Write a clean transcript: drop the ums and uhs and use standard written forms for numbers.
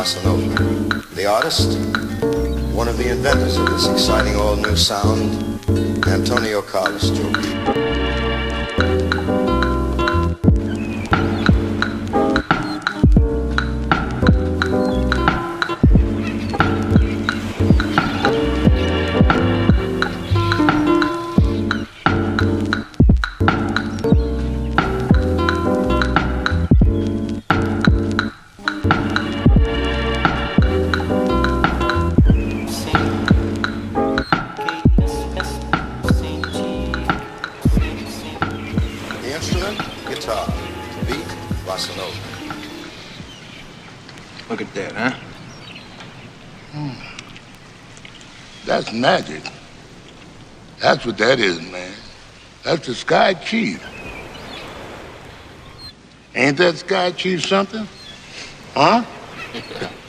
Bossa Nova. The artist, one of the inventors of this exciting all-new sound, Antonio Carlos Jobim. Instrument, guitar. Beat, bossa nova. Look at that, huh? That's magic. That's what that is, man. That's the Sky Chief. Ain't that Sky Chief something? Huh?